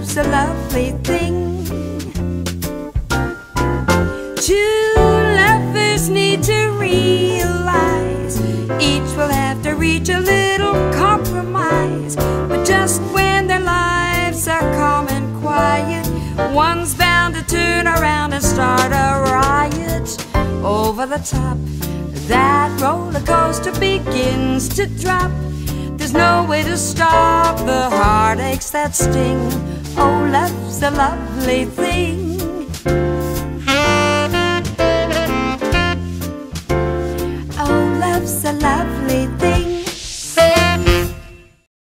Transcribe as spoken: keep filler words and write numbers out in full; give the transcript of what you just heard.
love's a lovely thing. Two lovers need to realize each will have to reach a little compromise. But just when their lives are calm and quiet, one's bound to turn around and start a riot. Over the top, that roller coaster begins to drop. There's no way to stop the heartaches that sting. Oh, love's a lovely thing. Oh, love's a lovely thing.